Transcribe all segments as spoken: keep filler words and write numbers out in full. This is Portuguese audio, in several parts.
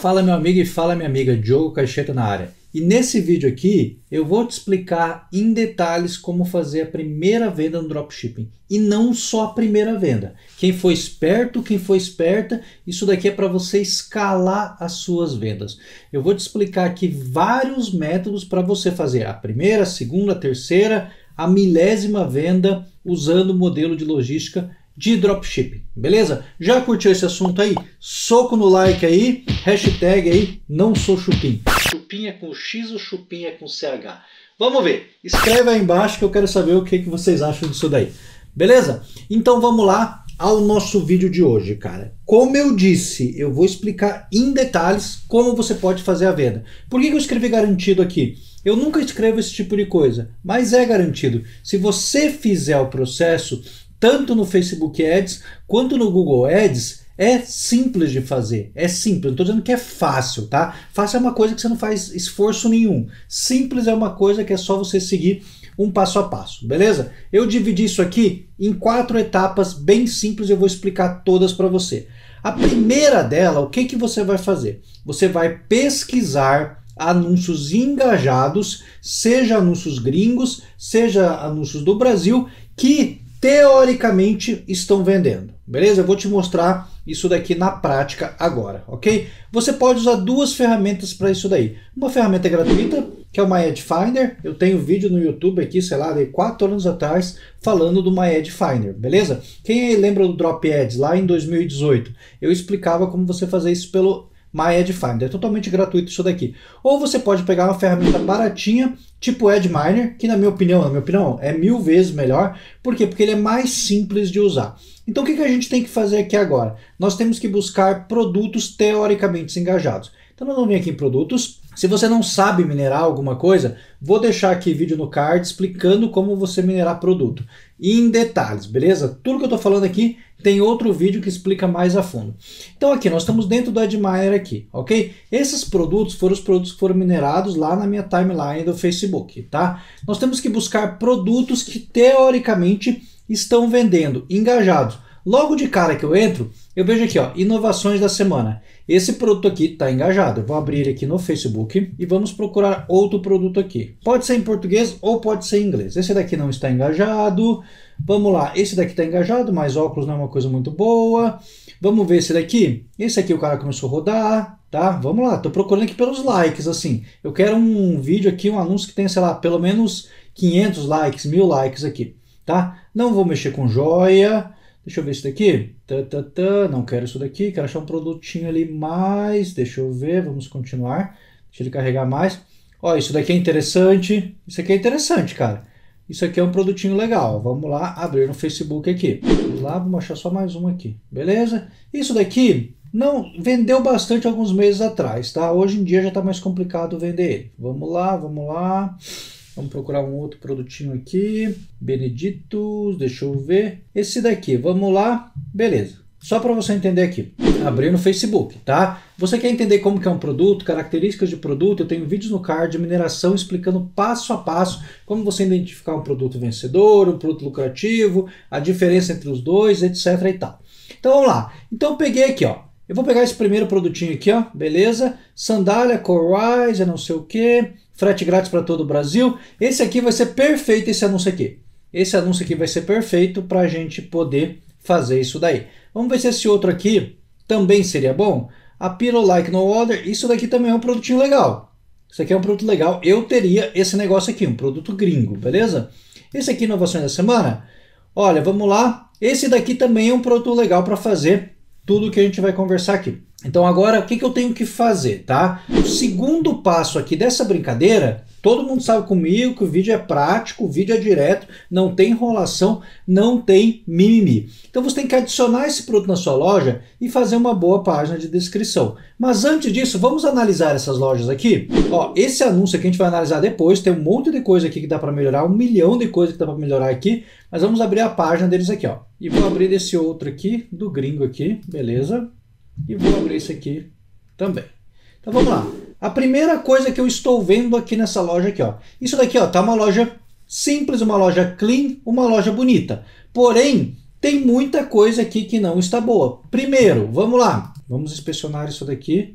Fala meu amigo e fala minha amiga, Diogo Caixeta na área. E nesse vídeo aqui eu vou te explicar em detalhes como fazer a primeira venda no dropshipping. E não só a primeira venda. Quem for esperto, quem for esperta, isso daqui é para você escalar as suas vendas. Eu vou te explicar aqui vários métodos para você fazer a primeira, a segunda, a terceira, a milésima venda usando o modelo de logística de dropshipping, beleza? Já curtiu esse assunto aí? Soco no like aí, hashtag aí, não sou chupim. Chupim é com X ou chupim é com C H? Vamos ver, escreve aí embaixo que eu quero saber o que, que vocês acham disso daí, beleza? Então vamos lá ao nosso vídeo de hoje, cara. Como eu disse, eu vou explicar em detalhes como você pode fazer a venda. Por que, que eu escrevi garantido aqui? Eu nunca escrevo esse tipo de coisa, mas é garantido. Se você fizer o processo tanto no Facebook Ads quanto no Google Ads, é simples de fazer, é simples, não estou dizendo que é fácil, tá? Fácil é uma coisa que você não faz esforço nenhum, simples é uma coisa que é só você seguir um passo a passo, beleza? Eu dividi isso aqui em quatro etapas bem simples e eu vou explicar todas para você. A primeira dela, o que, que você vai fazer? Você vai pesquisar anúncios engajados, seja anúncios gringos, seja anúncios do Brasil, que teoricamente estão vendendo, beleza? Eu vou te mostrar isso daqui na prática agora, ok? Você pode usar duas ferramentas para isso daí. Uma ferramenta gratuita, que é o My Ad Finder. Eu tenho vídeo no YouTube aqui, sei lá, de quatro anos atrás, falando do My Ad Finder, beleza? Quem aí lembra do Drop Ads lá em dois mil e dezoito? Eu explicava como você fazer isso pelo My Ad Finder, é totalmente gratuito isso daqui. Ou você pode pegar uma ferramenta baratinha, tipo AdMiner, que na minha opinião, na minha opinião, é mil vezes melhor. Por quê? Porque ele é mais simples de usar. Então o que, que a gente tem que fazer aqui agora? Nós temos que buscar produtos teoricamente engajados. Então nós vamos vir aqui em produtos. Se você não sabe minerar alguma coisa, vou deixar aqui vídeo no card explicando como você minerar produto. Em detalhes, beleza? Tudo que eu estou falando aqui tem outro vídeo que explica mais a fundo. Então aqui, nós estamos dentro do AdMiner aqui, ok? Esses produtos foram os produtos que foram minerados lá na minha timeline do Facebook, tá? Nós temos que buscar produtos que teoricamente estão vendendo, engajados. Logo de cara que eu entro, eu vejo aqui, ó, inovações da semana. Esse produto aqui está engajado. Eu vou abrir ele aqui no Facebook e vamos procurar outro produto aqui. Pode ser em português ou pode ser em inglês. Esse daqui não está engajado. Vamos lá, esse daqui está engajado, mas óculos não é uma coisa muito boa. Vamos ver esse daqui. Esse aqui o cara começou a rodar, tá? Vamos lá, estou procurando aqui pelos likes, assim. Eu quero um vídeo aqui, um anúncio que tenha, sei lá, pelo menos quinhentos likes, mil likes aqui, tá? Não vou mexer com joia. Deixa eu ver isso daqui. Tá, tá, tá. Não quero isso daqui. Quero achar um produtinho ali mais. Deixa eu ver. Vamos continuar. Deixa ele carregar mais. Ó, isso daqui é interessante. Isso aqui é interessante, cara. Isso aqui é um produtinho legal. Vamos lá abrir no Facebook aqui. Vamos lá, vamos achar só mais um aqui. Beleza? Isso daqui não vendeu bastante alguns meses atrás, tá? Hoje em dia já está mais complicado vender ele. Vamos lá, vamos lá. Vamos procurar um outro produtinho aqui. Beneditos, deixa eu ver. Esse daqui, vamos lá. Beleza. Só para você entender aqui. Abrir no Facebook, tá? Você quer entender como que é um produto, características de produto? Eu tenho vídeos no card de mineração explicando passo a passo como você identificar um produto vencedor, um produto lucrativo, a diferença entre os dois, etc e tal. Então vamos lá. Então eu peguei aqui, ó. Eu vou pegar esse primeiro produtinho aqui, ó. Beleza? Sandália, Core não sei o que. Frete grátis para todo o Brasil. Esse aqui vai ser perfeito, esse anúncio aqui. Esse anúncio aqui vai ser perfeito para a gente poder fazer isso daí. Vamos ver se esse outro aqui também seria bom. A Piro Like No Order, isso daqui também é um produtinho legal. Isso aqui é um produto legal. Eu teria esse negócio aqui, um produto gringo, beleza? Esse aqui, inovações da semana. Olha, vamos lá. Esse daqui também é um produto legal para fazer tudo que a gente vai conversar aqui. Então agora o que, que eu tenho que fazer, tá? O segundo passo aqui dessa brincadeira, todo mundo sabe comigo que o vídeo é prático, o vídeo é direto, não tem enrolação, não tem mimimi. Então você tem que adicionar esse produto na sua loja e fazer uma boa página de descrição. Mas antes disso, vamos analisar essas lojas aqui. Ó, esse anúncio aqui a gente vai analisar depois, tem um monte de coisa aqui que dá para melhorar, um milhão de coisas que dá para melhorar aqui, mas vamos abrir a página deles aqui, ó. E vou abrir esse outro aqui, do gringo aqui, beleza? E vou abrir esse aqui também. Então vamos lá. A primeira coisa que eu estou vendo aqui nessa loja aqui, ó. Isso daqui, ó, tá uma loja simples, uma loja clean, uma loja bonita. Porém, tem muita coisa aqui que não está boa. Primeiro, vamos lá. Vamos inspecionar isso daqui.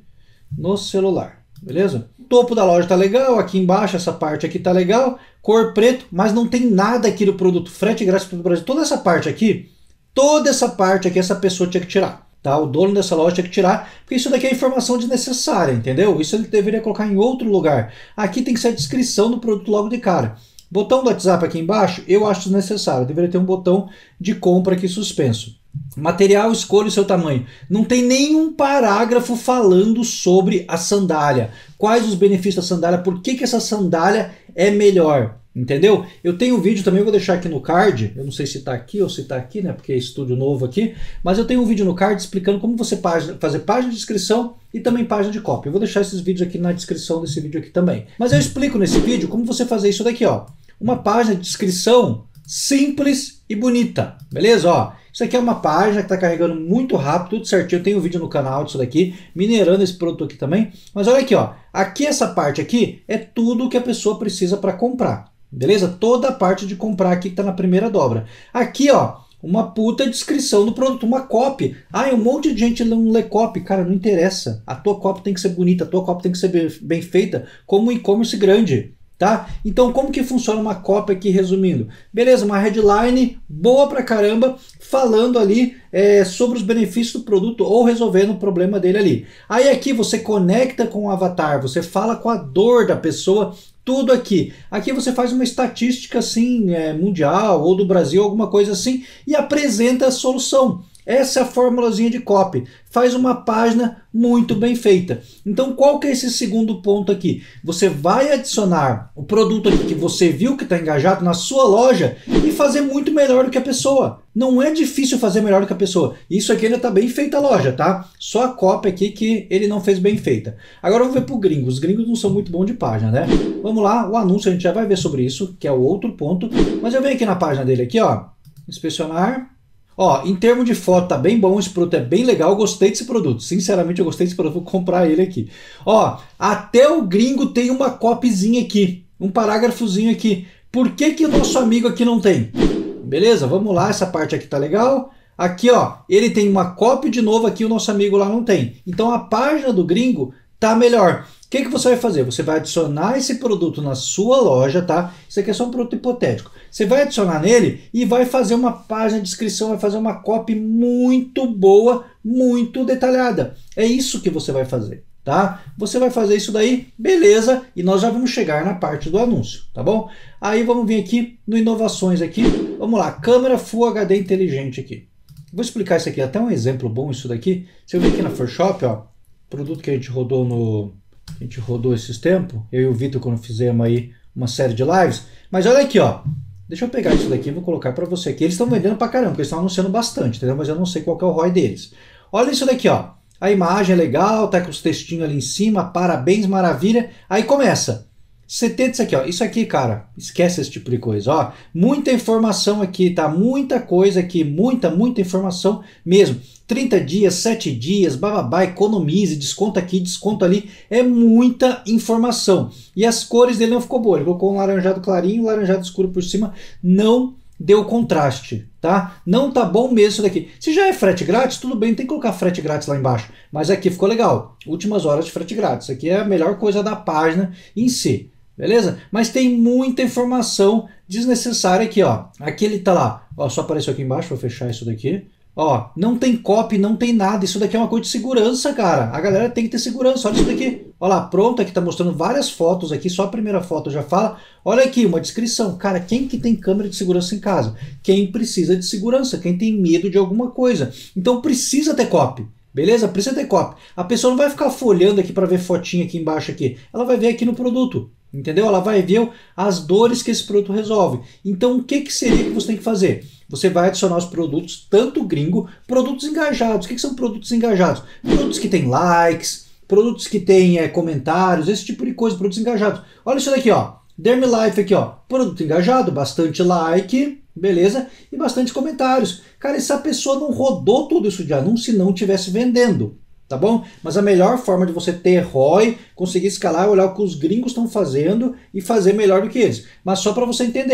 no celular, beleza? O topo da loja tá legal, aqui embaixo essa parte aqui tá legal, cor preto, mas não tem nada aqui do produto, frete grátis para o Brasil. Toda essa parte aqui, toda essa parte aqui essa pessoa tinha que tirar. Tá? O dono dessa loja tinha que tirar, porque isso daqui é informação desnecessária, entendeu? Isso ele deveria colocar em outro lugar. Aqui tem que ser a descrição do produto logo de cara. Botão do WhatsApp aqui embaixo, eu acho desnecessário. Deveria ter um botão de compra aqui suspenso. Material, escolha o seu tamanho. Não tem nenhum parágrafo falando sobre a sandália. Quais os benefícios da sandália, por que que essa sandália é melhor. Entendeu? Eu tenho um vídeo também, eu vou deixar aqui no card, eu não sei se está aqui ou se está aqui, né, porque é estúdio novo aqui, mas eu tenho um vídeo no card explicando como você página, fazer página de inscrição e também página de copy. Eu vou deixar esses vídeos aqui na descrição desse vídeo aqui também. Mas eu explico nesse vídeo como você fazer isso daqui, ó. Uma página de inscrição simples e bonita, beleza? Ó, isso aqui é uma página que está carregando muito rápido, tudo certinho. Eu tenho um vídeo no canal disso daqui, minerando esse produto aqui também. Mas olha aqui, ó, aqui essa parte aqui é tudo que a pessoa precisa para comprar. Beleza? Toda a parte de comprar aqui que está na primeira dobra. Aqui, ó, uma puta descrição do produto, uma copy. Ah, um monte de gente não lê copy. Cara, não interessa. A tua copy tem que ser bonita, a tua copy tem que ser bem, bem feita, como um e-commerce grande. Tá? Então, como que funciona uma copy aqui, resumindo? Beleza, uma headline boa pra caramba, falando ali é, sobre os benefícios do produto ou resolvendo o problema dele ali. Aí aqui você conecta com o avatar, você fala com a dor da pessoa, tudo aqui. Aqui você faz uma estatística assim, é, mundial ou do Brasil, alguma coisa assim, e apresenta a solução. Essa é a formulazinha de copy. Faz uma página muito bem feita. Então, qual que é esse segundo ponto aqui? Você vai adicionar o produto aqui que você viu que está engajado na sua loja e fazer muito melhor do que a pessoa. Não é difícil fazer melhor do que a pessoa. Isso aqui ainda está bem feita a loja, tá? Só a copy aqui que ele não fez bem feita. Agora vamos ver para o gringo. Os gringos não são muito bons de página, né? Vamos lá, o anúncio a gente já vai ver sobre isso, que é o outro ponto. Mas eu venho aqui na página dele aqui, ó. Inspecionar. Ó, em termos de foto tá bem bom, esse produto é bem legal, eu gostei desse produto. Sinceramente eu gostei desse produto, vou comprar ele aqui. Ó, até o gringo tem uma copyzinha aqui, um parágrafozinho aqui. Por que que o nosso amigo aqui não tem? Beleza, vamos lá, essa parte aqui tá legal. Aqui, ó, ele tem uma copy de novo aqui, o nosso amigo lá não tem. Então a página do gringo tá melhor. O que que você vai fazer? Você vai adicionar esse produto na sua loja, tá? Isso aqui é só um produto hipotético. Você vai adicionar nele e vai fazer uma página de inscrição, vai fazer uma copy muito boa, muito detalhada. É isso que você vai fazer, tá? Você vai fazer isso daí, beleza, e nós já vamos chegar na parte do anúncio, tá bom? Aí vamos vir aqui no inovações aqui, vamos lá, câmera Full H D inteligente aqui. Vou explicar isso aqui, até um exemplo bom isso daqui. Se eu vir aqui na Photoshop, ó, produto que a gente rodou no... A gente rodou esses tempos, eu e o Vitor quando fizemos aí uma série de lives. Mas olha aqui, ó. Deixa eu pegar isso daqui e vou colocar para você aqui. Eles estão vendendo pra caramba, porque eles estão anunciando bastante, entendeu? Mas eu não sei qual que é o R O I deles. Olha isso daqui, ó. A imagem é legal, tá com os textinhos ali em cima, parabéns, maravilha. Aí começa. setenta isso aqui, ó. Isso aqui, cara, esquece esse tipo de coisa, ó. Muita informação aqui, tá? Muita coisa aqui, muita, muita informação mesmo. trinta dias, sete dias, bababá, economize, desconto aqui, desconto ali. É muita informação. E as cores dele não ficou boa. Ele colocou um laranjado clarinho, um laranjado escuro por cima. Não deu contraste, tá? Não tá bom mesmo isso daqui. Se já é frete grátis, tudo bem, tem que colocar frete grátis lá embaixo. Mas aqui ficou legal. Últimas horas de frete grátis. Isso aqui é a melhor coisa da página em si. Beleza? Mas tem muita informação desnecessária aqui, ó. Aqui ele tá lá. Ó, só apareceu aqui embaixo, vou fechar isso daqui. Ó, não tem copy, não tem nada. Isso daqui é uma coisa de segurança, cara. A galera tem que ter segurança. Olha isso daqui. Olha lá, pronto, aqui tá mostrando várias fotos aqui. Só a primeira foto já fala. Olha aqui, uma descrição. Cara, quem que tem câmera de segurança em casa? Quem precisa de segurança, quem tem medo de alguma coisa. Então precisa ter copy. Beleza? Precisa ter copy. A pessoa não vai ficar folhando aqui para ver fotinha aqui embaixo aqui. Ela vai ver aqui no produto. Entendeu? Ela vai ver as dores que esse produto resolve. Então o que que seria que você tem que fazer? Você vai adicionar os produtos, tanto gringo, produtos engajados. O que que são produtos engajados? Produtos que têm likes, produtos que têm é, comentários, esse tipo de coisa, produtos engajados. Olha isso daqui, ó. Dermilife aqui, ó. Produto engajado, bastante like, beleza? E bastante comentários. Cara, essa pessoa não rodou tudo isso de anúncio se não estivesse vendendo. Tá bom? Mas a melhor forma de você ter R O I, conseguir escalar, é olhar o que os gringos estão fazendo e fazer melhor do que eles. Mas só para você entender, ó.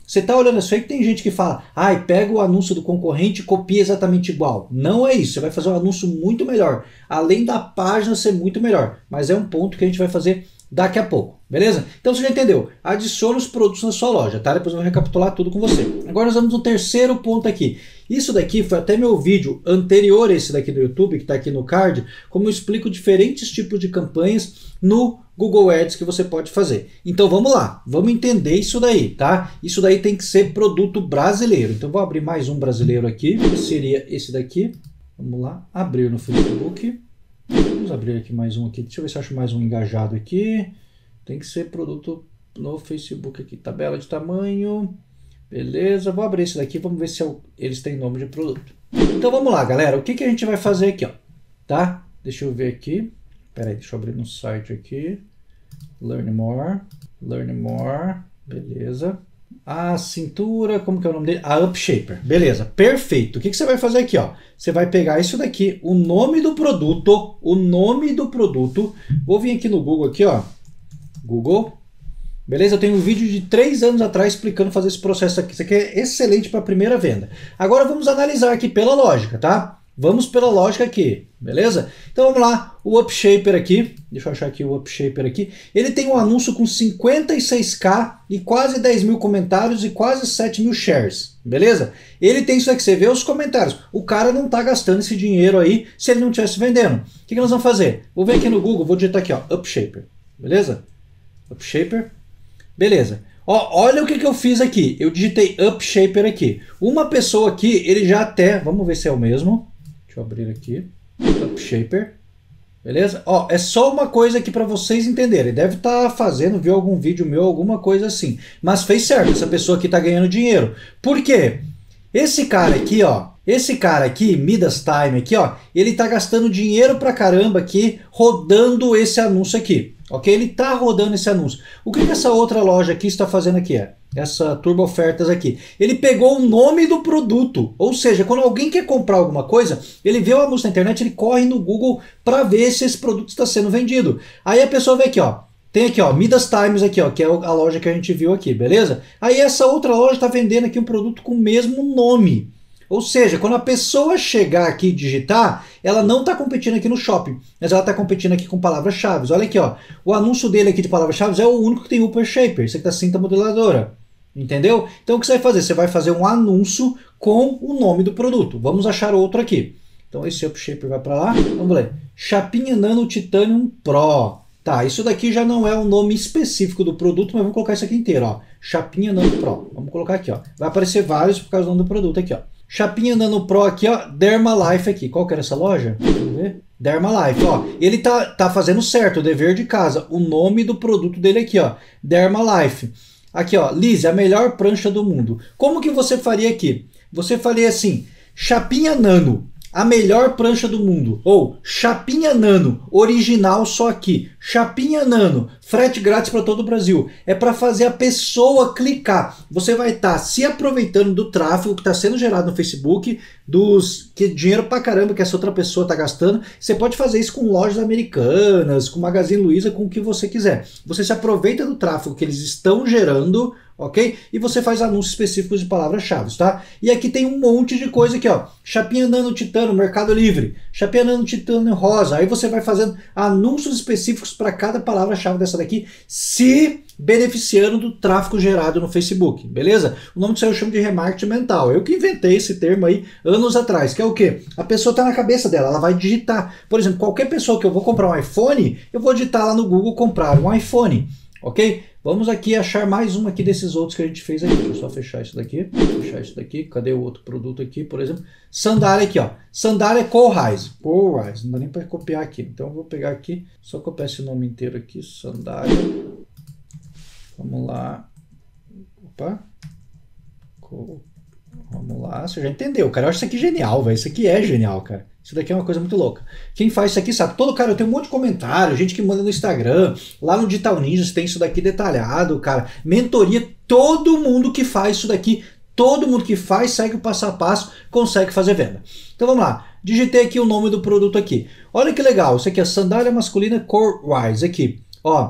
Você tá olhando isso aí que tem gente que fala, ai, pega o anúncio do concorrente e copia exatamente igual. Não é isso, você vai fazer um anúncio muito melhor. Além da página ser muito melhor. Mas é um ponto que a gente vai fazer daqui a pouco, beleza? Então você já entendeu. Adicione os produtos na sua loja, tá? Depois eu vou recapitular tudo com você. Agora nós vamos no terceiro ponto aqui. Isso daqui foi até meu vídeo anterior a esse daqui do YouTube, que está aqui no card, como eu explico diferentes tipos de campanhas no Google Ads que você pode fazer. Então vamos lá, vamos entender isso daí, tá? Isso daí tem que ser produto brasileiro. Então vou abrir mais um brasileiro aqui, que seria esse daqui. Vamos lá, abrir no Facebook. Vamos abrir aqui mais um aqui. Deixa eu ver se eu acho mais um engajado aqui. Tem que ser produto no Facebook aqui. Tabela de tamanho. Beleza, vou abrir esse daqui, vamos ver se eu, eles têm nome de produto. Então vamos lá, galera, o que, que a gente vai fazer aqui, ó, tá? Deixa eu ver aqui, pera aí, deixa eu abrir no site aqui, Learn More, Learn More, beleza. A cintura, como que é o nome dele? A Upshaper, beleza, perfeito. O que, que você vai fazer aqui, ó? Você vai pegar isso daqui, o nome do produto, o nome do produto, vou vir aqui no Google aqui, ó, Google. Beleza? Eu tenho um vídeo de três anos atrás explicando fazer esse processo aqui. Isso aqui é excelente para a primeira venda. Agora vamos analisar aqui pela lógica, tá? Vamos pela lógica aqui, beleza? Então vamos lá, o Upshaper aqui, deixa eu achar aqui o Upshaper aqui. Ele tem um anúncio com cinquenta e seis K e quase dez mil comentários e quase sete mil shares, beleza? Ele tem isso aqui, você vê os comentários. O cara não tá gastando esse dinheiro aí se ele não estivesse vendendo. O que, que nós vamos fazer? Vou ver aqui no Google, vou digitar aqui, ó, Upshaper, beleza? Upshaper. Beleza. Ó, olha o que, que eu fiz aqui. Eu digitei Upshaper aqui. Uma pessoa aqui, ele já até... Vamos ver se é o mesmo. Deixa eu abrir aqui. Upshaper. Beleza? Ó, é só uma coisa aqui para vocês entenderem. Deve estar fazendo, viu algum vídeo meu, alguma coisa assim. Mas fez certo. Essa pessoa aqui está ganhando dinheiro. Por quê? Esse cara aqui, ó. Esse cara aqui, Midas Time aqui, ó. Ele está gastando dinheiro pra caramba aqui, rodando esse anúncio aqui. Ok? Ele está rodando esse anúncio. O que, que essa outra loja aqui está fazendo aqui? É? Essa Turbo Ofertas aqui. Ele pegou o nome do produto. Ou seja, quando alguém quer comprar alguma coisa, ele vê o anúncio na internet, ele corre no Google para ver se esse produto está sendo vendido. Aí a pessoa vê aqui, ó. Tem aqui, ó, Midas Times aqui, ó, que é a loja que a gente viu aqui, beleza? Aí essa outra loja está vendendo aqui um produto com o mesmo nome. Ou seja, quando a pessoa chegar aqui e digitar, ela não está competindo aqui no shopping, mas ela está competindo aqui com palavras-chave. Olha aqui, ó, o anúncio dele aqui de palavras-chave é o único que tem Upshaper, esse aqui tá cinta modeladora. Entendeu? Então o que você vai fazer? Você vai fazer um anúncio com o nome do produto. Vamos achar outro aqui. Então esse Upshaper vai para lá. Vamos ler. Chapinha Nano Titanium Pro. Tá, isso daqui já não é o nome específico do produto, mas vamos colocar isso aqui inteiro, ó. Chapinha Nano Pro. Vamos colocar aqui, ó. Vai aparecer vários por causa do nome do produto aqui, ó. Chapinha Nano Pro aqui, ó, Dermalife aqui. Qual que era essa loja? Vamos ver. Dermalife, ó. Ele tá, tá fazendo certo, o dever de casa. O nome do produto dele aqui, ó, Dermalife. Aqui, ó, Liz, a melhor prancha do mundo. Como que você faria aqui? Você faria assim, Chapinha Nano, a melhor prancha do mundo. Ou Chapinha Nano, original só aqui. Chapinha Nano, frete grátis para todo o Brasil. É para fazer a pessoa clicar. Você vai estar tá se aproveitando do tráfego que está sendo gerado no Facebook, dos que dinheiro pra caramba que essa outra pessoa está gastando. Você pode fazer isso com lojas americanas, com Magazine Luiza, com o que você quiser. Você se aproveita do tráfego que eles estão gerando, ok? E você faz anúncios específicos de palavras-chave, tá? E aqui tem um monte de coisa aqui, ó. Chapinha Nano Titânio, Mercado Livre. Chapinha Nano Titânio Rosa. Aí você vai fazendo anúncios específicos para cada palavra-chave dessa daqui, se beneficiando do tráfego gerado no Facebook, beleza? O nome disso eu chamo de remarketing mental. Eu que inventei esse termo aí anos atrás, que é o quê? A pessoa tá na cabeça dela, ela vai digitar. Por exemplo, qualquer pessoa que eu vou comprar um iPhone, eu vou digitar lá no Google comprar um iPhone, ok? Vamos aqui achar mais um aqui desses outros que a gente fez aqui. Deixa eu só fechar isso daqui. Fechar isso daqui. Cadê o outro produto aqui, por exemplo? Sandália aqui, ó. Sandália Kohlreis. Kohlreis. Não dá nem para copiar aqui. Então eu vou pegar aqui. Só copiar esse nome inteiro aqui. Sandália. Vamos lá. Opa. Vamos lá. Você já entendeu, cara. Eu acho isso aqui genial, velho. Isso aqui é genial, cara. Isso daqui é uma coisa muito louca. Quem faz isso aqui sabe. Todo cara, eu tenho um monte de comentário, gente que manda no Instagram, lá no Digital Ninjas tem isso daqui detalhado, cara. Mentoria, todo mundo que faz isso daqui, todo mundo que faz, segue o passo a passo, consegue fazer venda. Então vamos lá. Digitei aqui o nome do produto aqui. Olha que legal. Isso aqui é sandália masculina Kohlreis aqui. Ó,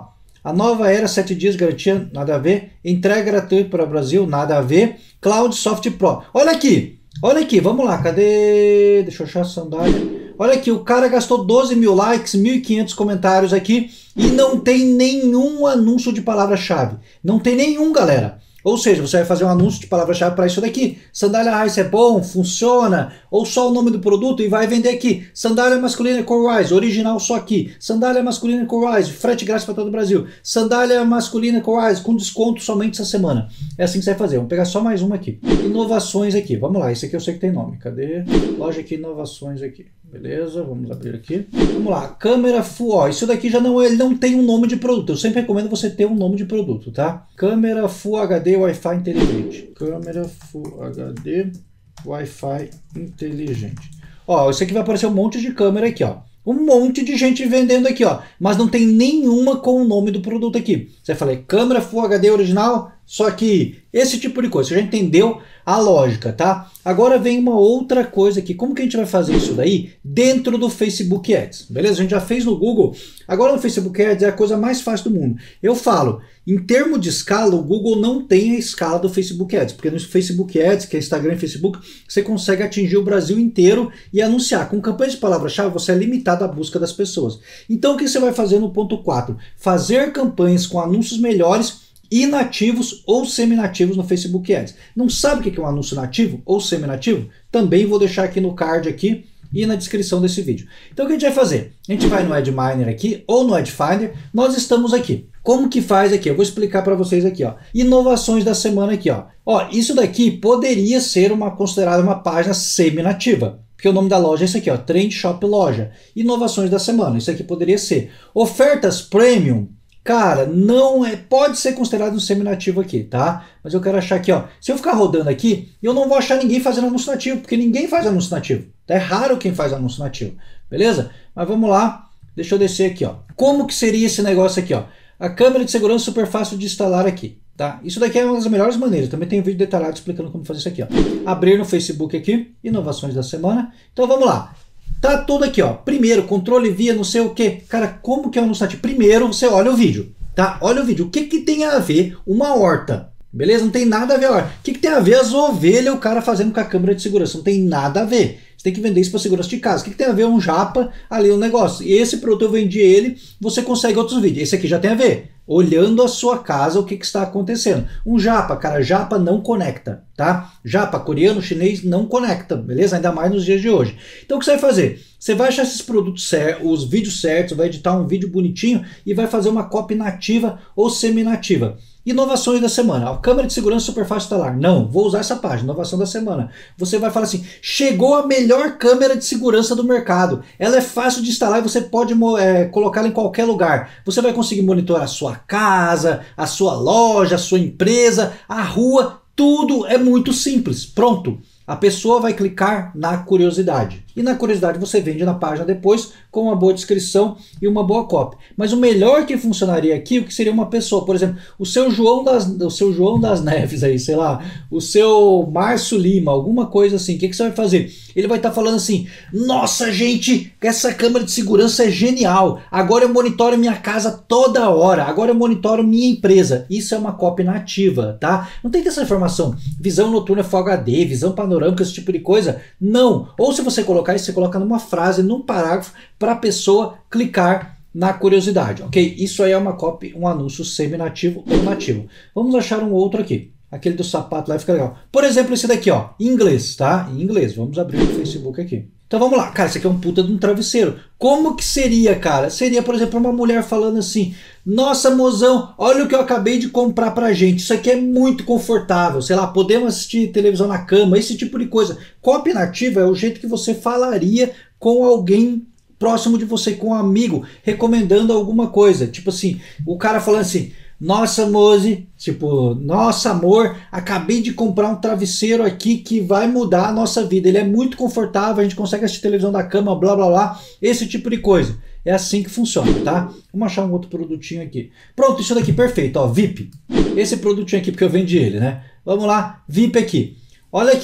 A nova era, sete dias, garantia, nada a ver. Entrega gratuita para o Brasil, nada a ver. Cloud Soft Pro. Olha aqui, olha aqui, vamos lá, cadê? Deixa eu achar a sandália. Olha aqui, o cara gastou doze mil likes, mil e quinhentos comentários aqui e não tem nenhum anúncio de palavra-chave. Não tem nenhum, galera. Ou seja, você vai fazer um anúncio de palavra-chave para isso daqui. Sandália Rice é bom, funciona, ou só o nome do produto e vai vender aqui. Sandália masculina Core-Rise, original só aqui. Sandália masculina Core-Rise, frete grátis para todo o Brasil. Sandália masculina Core-Rise, com desconto somente essa semana. É assim que você vai fazer. Vamos pegar só mais uma aqui. Inovações aqui. Vamos lá, esse aqui eu sei que tem nome. Cadê? Loja aqui, inovações aqui. Beleza, vamos abrir aqui. Vamos lá, câmera Full, ó, isso daqui já não, ele não tem um nome de produto. Eu sempre recomendo você ter um nome de produto, tá? Câmera Full H D Wi-Fi inteligente. Câmera Full H D Wi-Fi inteligente. Ó, isso aqui vai aparecer um monte de câmera aqui, ó. Um monte de gente vendendo aqui, ó. Mas não tem nenhuma com o nome do produto aqui. Você fala, câmera Full H D original, só que esse tipo de coisa. Você já entendeu a lógica, tá? Agora vem uma outra coisa aqui. Como que a gente vai fazer isso daí dentro do Facebook Ads? Beleza? A gente já fez no Google. Agora no Facebook Ads é a coisa mais fácil do mundo. Eu falo, em termos de escala, o Google não tem a escala do Facebook Ads. Porque no Facebook Ads, que é Instagram e Facebook, você consegue atingir o Brasil inteiro e anunciar. Com campanhas de palavra-chave, você é limitado à busca das pessoas. Então o que você vai fazer no ponto quatro? Fazer campanhas com anúncios melhores inativos ou seminativos no Facebook Ads. Não sabe o que é um anúncio nativo ou seminativo? Também vou deixar aqui no card aqui e na descrição desse vídeo. Então o que a gente vai fazer? A gente vai no Ad Miner aqui ou no Ad Finder. Nós estamos aqui. Como que faz aqui? Eu vou explicar para vocês aqui, ó. Inovações da semana aqui, ó. Ó, isso daqui poderia ser uma considerada uma página seminativa. Porque o nome da loja é esse aqui, ó, Trend Shop Loja. Inovações da semana. Isso aqui poderia ser. Ofertas Premium. Cara, não é, pode ser considerado um seminativo aqui, tá? Mas eu quero achar aqui, ó. Se eu ficar rodando aqui, eu não vou achar ninguém fazendo anúncio nativo, porque ninguém faz anúncio nativo. É raro quem faz anúncio nativo, beleza? Mas vamos lá, deixa eu descer aqui, ó. Como que seria esse negócio aqui, ó? A câmera de segurança super fácil de instalar aqui, tá? Isso daqui é uma das melhores maneiras. Também tem um vídeo detalhado explicando como fazer isso aqui, ó. Abrir no Facebook aqui, inovações da semana. Então vamos lá. Tá tudo aqui, ó. Primeiro, controle via não sei o que. Cara, como que é um anúncio nativo? Primeiro, você olha o vídeo, tá? Olha o vídeo. O que que tem a ver uma horta? Beleza? Não tem nada a ver a horta. O que que tem a ver as ovelhas o cara fazendo com a câmera de segurança? Não tem nada a ver. Você tem que vender isso para segurança de casa. O que que tem a ver um japa ali no negócio? E esse produto eu vendi ele, você consegue outros vídeos. Esse aqui já tem a ver. Olhando a sua casa, o que que está acontecendo. Um japa, cara, japa não conecta, tá? Japa, coreano, chinês, não conecta, beleza? Ainda mais nos dias de hoje. Então o que você vai fazer? Você vai achar esses produtos certos, os vídeos certos, vai editar um vídeo bonitinho e vai fazer uma copy nativa ou semi-nativa. Inovações da semana. A câmera de segurança super fácil de instalar. Não, vou usar essa página, inovação da semana. Você vai falar assim, chegou a melhor câmera de segurança do mercado. Ela é fácil de instalar e você pode é, colocá-la em qualquer lugar. Você vai conseguir monitorar a sua casa, a sua loja, a sua empresa, a rua. Tudo é muito simples. Pronto. A pessoa vai clicar na curiosidade. E na curiosidade você vende na página depois com uma boa descrição e uma boa copy. Mas o melhor que funcionaria aqui, o que seria uma pessoa, por exemplo, o seu João das, o seu João das Neves aí, sei lá, o seu Márcio Lima, alguma coisa assim. O que que você vai fazer? Ele vai estar falando assim, nossa gente, essa câmera de segurança é genial. Agora eu monitoro minha casa toda hora. Agora eu monitoro minha empresa. Isso é uma copy nativa, tá? Não tem que ter essa informação. Visão noturna Full H D, visão panorâmica, esse tipo de coisa. Não. Ou se você colocar isso, você coloca numa frase, num parágrafo, para a pessoa clicar na curiosidade, ok? Isso aí é uma copy, um anúncio semi-nativo ou nativo. Vamos achar um outro aqui. Aquele do sapato lá fica legal. Por exemplo, esse daqui, ó, em inglês, tá? Em inglês. Vamos abrir o Facebook aqui. Então vamos lá. Cara, esse aqui é um puta de um travesseiro. Como que seria, cara? Seria, por exemplo, uma mulher falando assim, nossa, mozão, olha o que eu acabei de comprar pra gente. Isso aqui é muito confortável. Sei lá, podemos assistir televisão na cama, esse tipo de coisa. Copy nativa é o jeito que você falaria com alguém próximo de você, com um amigo, recomendando alguma coisa. Tipo assim, o cara falando assim, nossa, Moze, tipo, nossa, amor, acabei de comprar um travesseiro aqui que vai mudar a nossa vida. Ele é muito confortável, a gente consegue assistir televisão da cama, blá, blá, blá. Esse tipo de coisa. É assim que funciona, tá? Vamos achar um outro produtinho aqui. Pronto, isso daqui, perfeito, ó, V I P. Esse produtinho aqui, porque eu vendi ele, né? Vamos lá, V I P aqui. Olha aqui,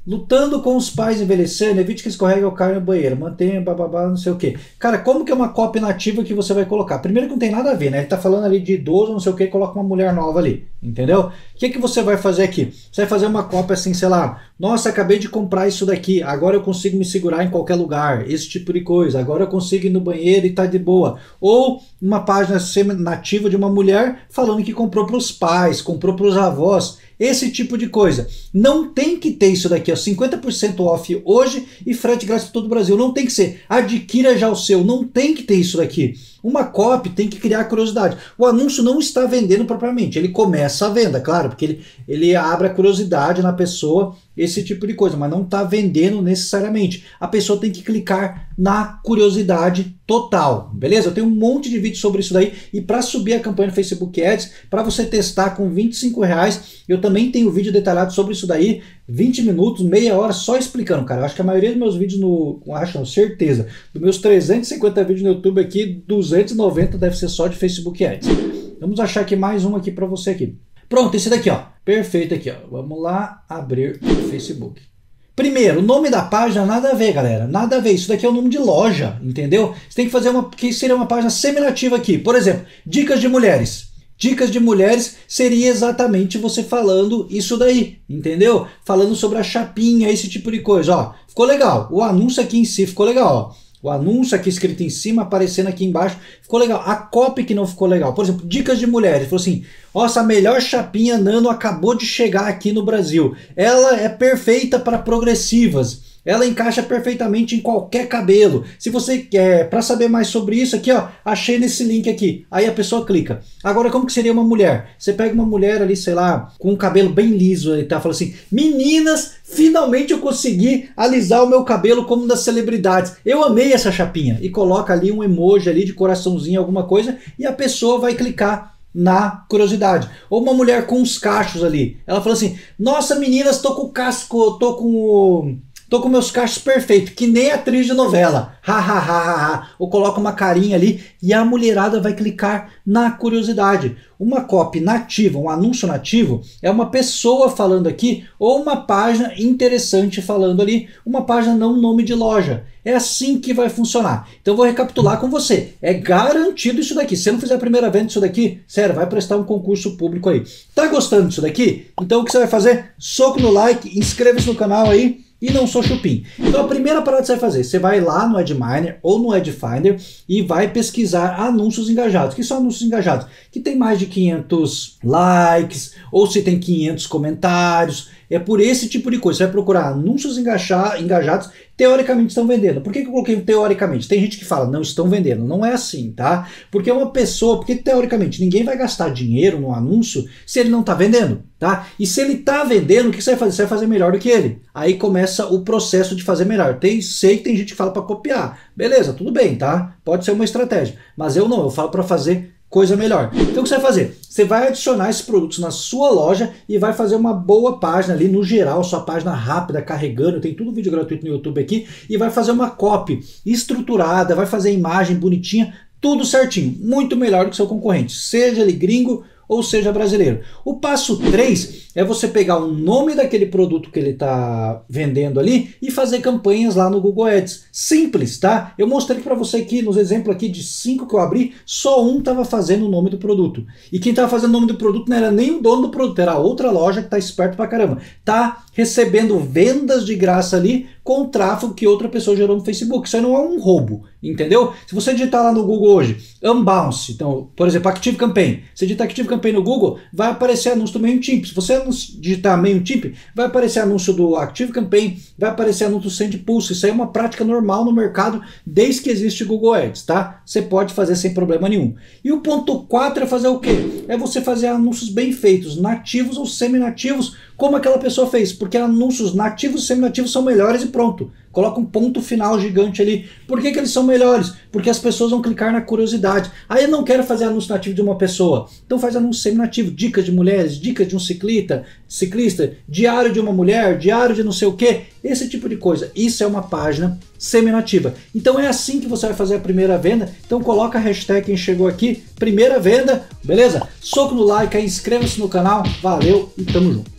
Lutando com os pais envelhecendo, evite que escorregue ou caia no banheiro, mantenha bababá, não sei o que. Cara, como que é uma cópia nativa que você vai colocar? Primeiro que não tem nada a ver, né? Ele tá falando ali de idoso, não sei o que, coloca uma mulher nova ali, entendeu? O que que você vai fazer aqui? Você vai fazer uma cópia assim, sei lá, nossa, acabei de comprar isso daqui, agora eu consigo me segurar em qualquer lugar, esse tipo de coisa, agora eu consigo ir no banheiro e tá de boa. Ou uma página nativa de uma mulher falando que comprou para os pais, comprou para os avós, esse tipo de coisa. Não tem que ter isso daqui, ó, cinquenta por cento off hoje e frete grátis para todo o Brasil. Não tem que ser. Adquira já o seu. Não tem que ter isso daqui. Uma copy tem que criar curiosidade. O anúncio não está vendendo propriamente. Ele começa a venda, claro, porque ele, ele abre a curiosidade na pessoa, esse tipo de coisa, mas não está vendendo necessariamente. A pessoa tem que clicar na curiosidade total, beleza? Eu tenho um monte de vídeo sobre isso daí, e para subir a campanha no Facebook Ads, para você testar com vinte e cinco reais, eu também tenho vídeo detalhado sobre isso daí, vinte minutos, meia hora, só explicando, cara. Eu acho que a maioria dos meus vídeos no... acho não, certeza, dos meus trezentos e cinquenta vídeos no YouTube aqui, duzentos e noventa deve ser só de Facebook Ads. Vamos achar aqui mais um aqui para você aqui. Pronto, esse daqui, ó. Perfeito aqui, ó. Vamos lá abrir o Facebook. Primeiro, o nome da página nada a ver, galera. Nada a ver. Isso daqui é o nome de loja, entendeu? Você tem que fazer uma... que seria uma página semi-nativa aqui. Por exemplo, dicas de mulheres. Dicas de mulheres seria exatamente você falando isso daí, entendeu? Falando sobre a chapinha, esse tipo de coisa, ó. Ficou legal. O anúncio aqui em si ficou legal, ó. O anúncio aqui escrito em cima, aparecendo aqui embaixo, ficou legal. A copy que não ficou legal. Por exemplo, dicas de mulheres. Falou assim, nossa, a melhor chapinha nano acabou de chegar aqui no Brasil. Ela é perfeita para progressivas. Ela encaixa perfeitamente em qualquer cabelo. Se você quer, para saber mais sobre isso aqui, ó, achei nesse link aqui. Aí a pessoa clica. Agora, como que seria uma mulher? Você pega uma mulher ali, sei lá, com um cabelo bem liso e tá, fala assim, meninas, finalmente eu consegui alisar o meu cabelo como das celebridades. Eu amei essa chapinha. E coloca ali um emoji ali de coraçãozinho, alguma coisa, e a pessoa vai clicar na curiosidade. Ou uma mulher com uns cachos ali. Ela fala assim, nossa, meninas, tô com o casco, tô com o... tô com meus cachos perfeitos, que nem atriz de novela. Ha, ha, ha, ha, ha. Ou coloca uma carinha ali e a mulherada vai clicar na curiosidade. Uma copy nativa, um anúncio nativo, é uma pessoa falando aqui ou uma página interessante falando ali, uma página não nome de loja. É assim que vai funcionar. Então eu vou recapitular com você. É garantido isso daqui. Se você não fizer a primeira venda disso daqui, sério, vai prestar um concurso público aí. Tá gostando disso daqui? Então o que você vai fazer? Soco no like, inscreva-se no canal aí. E não sou chupim. Então a primeira parada que você vai fazer, você vai lá no AdMiner ou no AdFinder e vai pesquisar anúncios engajados. O que são anúncios engajados? Que tem mais de quinhentos likes, ou se tem quinhentos comentários. É por esse tipo de coisa. Você vai procurar anúncios engajados, teoricamente estão vendendo. Por que que eu coloquei teoricamente? Tem gente que fala, não estão vendendo. Não é assim, tá? Porque uma pessoa, porque teoricamente ninguém vai gastar dinheiro no anúncio se ele não está vendendo, tá? E se ele está vendendo, o que você vai fazer? Você vai fazer melhor do que ele. Aí começa o processo de fazer melhor. Tem, sei que tem gente que fala para copiar. Beleza, tudo bem, tá? Pode ser uma estratégia. Mas eu não, eu falo para fazer coisa melhor. Então o que você vai fazer? Você vai adicionar esses produtos na sua loja e vai fazer uma boa página ali, no geral, sua página rápida, carregando, tem tudo vídeo gratuito no YouTube aqui, e vai fazer uma copy estruturada, vai fazer imagem bonitinha, tudo certinho, muito melhor do que o seu concorrente, seja ele gringo ou seja brasileiro. O passo três é você pegar o nome daquele produto que ele está vendendo ali e fazer campanhas lá no Google Ads. Simples, tá? Eu mostrei para você aqui, nos exemplos aqui de cinco que eu abri, só um estava fazendo o nome do produto. E quem estava fazendo o nome do produto não era nem o dono do produto, era outra loja que está esperto pra caramba. Tá recebendo vendas de graça ali com o tráfego que outra pessoa gerou no Facebook. Isso aí não é um roubo, entendeu? Se você digitar lá no Google hoje, Unbounce, então, por exemplo, Active Campaign, você digitar Active Campaign no Google, vai aparecer anúncio do MailChimp. Se você digitar MailChimp, vai aparecer anúncio do Active Campaign, vai aparecer anúncio do SendPulse. Isso aí é uma prática normal no mercado desde que existe Google Ads, tá? Você pode fazer sem problema nenhum. E o ponto quatro é fazer o quê? É você fazer anúncios bem feitos, nativos ou semi-nativos, como aquela pessoa fez, porque anúncios nativos e semi-nativos são melhores e pronto. Coloca um ponto final gigante ali. Por que que eles são melhores? Porque as pessoas vão clicar na curiosidade. Aí eu não quero fazer anúncio nativo de uma pessoa. Então faz anúncio semi-nativo. Dicas de mulheres, dicas de um ciclista, ciclista, diário de uma mulher, diário de não sei o que. Esse tipo de coisa. Isso é uma página semi-nativa. Então é assim que você vai fazer a primeira venda. Então coloca a hashtag quem chegou aqui, primeira venda, beleza? Soco no like, inscreva-se no canal. Valeu e tamo junto.